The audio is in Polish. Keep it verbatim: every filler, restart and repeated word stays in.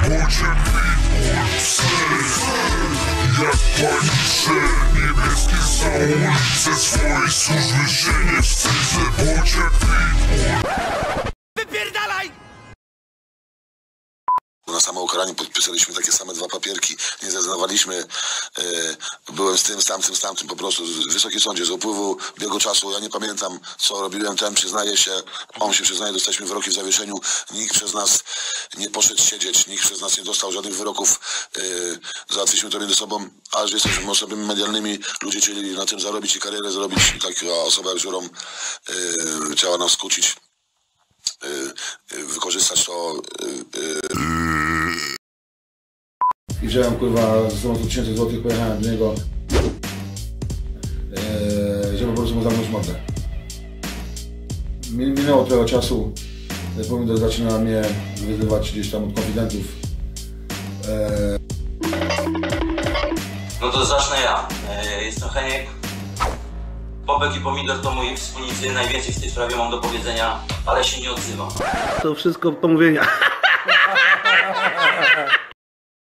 Jak panicze, niebieskie są ulice, swojej służby się nie wstydzę, bądź jak Pitbull. Wypierdalaj! Na samoukaraniu podpisaliśmy takie same dwa papierki, nie zrezygnowaliśmy, yy, byłem z tym, z tamtym, z tamtym po prostu, w Wysokim Sądzie, z upływu biegu czasu, ja nie pamiętam co robiłem, ten przyznaje się, on się przyznaje, dostaliśmy wyroki w zawieszeniu, nikt przez nas nie poszedł siedzieć, nikt przez nas nie dostał żadnych wyroków, yy, załatwiliśmy to między sobą, a że jesteśmy osobami medialnymi, ludzie chcieli na tym zarobić i karierę zrobić i taka osoba jak Żurom yy, chciała nas skłócić. Yy, wykorzystać to. Yy, I wziąłem kurwa z sto tysięcy złotych, pojechałem do niego, yy, żeby po prostu mu zamknąć mordę. Minęło trochę czasu, Pomidor zaczyna mnie wyzywać gdzieś tam od konfidentów. Yy. No to zacznę ja. Yy, jestem Heniek. Bobek i Pomidor to moi wspólnicy, najwięcej w tej sprawie mam do powiedzenia, ale się nie odzywam. To wszystko pomówienia.